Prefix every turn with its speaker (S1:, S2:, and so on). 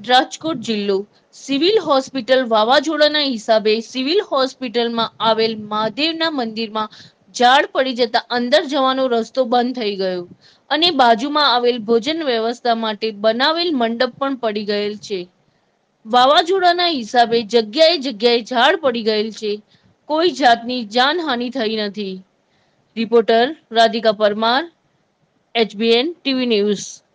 S1: રાજકોટ જિલ્લો civil hospital વાવાઝોડાના હિસાબે સિવિલ હોસ્પિટલમાં આવેલ મહાદેવના મંદિરમાં ઝાડ પડી જતા અંદર જવાનો રસ્તો બંધ થઈ ગયો અને બાજુમાં આવેલ ભોજન વ્યવસ્થા માટે બનાવેલ મંડપ પણ પડી ગયેલ છે. વાવાઝોડાના હિસાબે જગ્યાએ ઝાડ પડી ગયેલ છે. કોઈ જાતની જાનહાનિ થઈ નથી. Reporter Radhika Parmar, HBN TV news.